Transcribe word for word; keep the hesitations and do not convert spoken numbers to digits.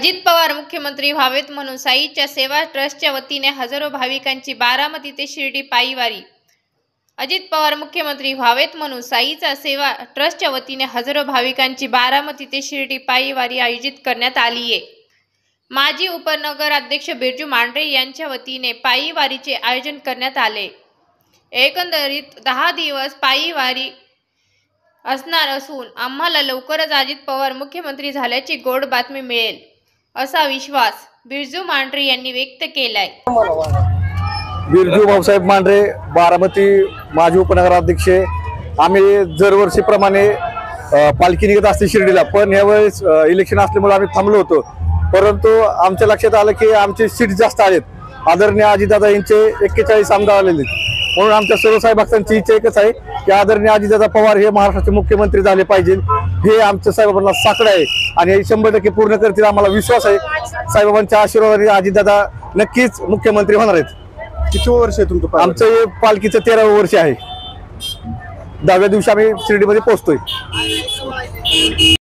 अजित पवार मुख्यमंत्री व्हावेत म्हणून साईच्या सेवा ट्रस्टच्या वतीने हजारो भाविकांची बारामती ते शिर्डी पायी वारी। अजित पवार मुख्यमंत्री व्हावेत म्हणून साईचा सेवा ट्रस्टच्या वतीने हजारो भाविकांची बारामती ते शिर्डी पायी वारी आयोजित करण्यात आली आहे। माजी उपनगर अध्यक्ष बिरजू मांढरे यांच्या वतीने पायी वारीचे आयोजन करण्यात आले। एकंदरीत दहा दिवस पायी वारी असणार असून आम्हाला लवकरच अजित पवार मुख्यमंत्री झाल्याची गोड बातमी मिळेल असा विश्वास बिरजू मांढरे यांनी व्यक्त केलाय। बिरजू भाऊसाहेब मांढरे, बारामती माजी उपनगराध्यक्ष। आम्ही दरवर्षीप्रमाणे पालखी निघत असते शिर्डीला, पण यावेळेस इलेक्शन असल्यामुळे आम्ही थांबलो होतो। परंतु आमच्या लक्षात आलं की आमचे सीट जास्त आहेत, आदरणीय अजितदादा यांचे एक्केचाळीस आमदार आलेले, म्हणून आमच्या सर्व साहेब भक्तांची इच्छा एकच आहे की आदरणीय अजितदादा पवार हे महाराष्ट्राचे मुख्यमंत्री झाले पाहिजे। हे आमच्या साहेबांना साकडं आहे आणि हे शंभर टक्के पूर्ण करतील, आम्हाला विश्वास आहे। साहेबांच्या आशीर्वादाने अजितदादा नक्कीच मुख्यमंत्री होणार आहेत। किती वर्ष आहे तुमचं? आमचं हे पालखीचं तेरावं वर्ष आहे। दहाव्या दिवशी आम्ही शिर्डीमध्ये पोहोचतोय।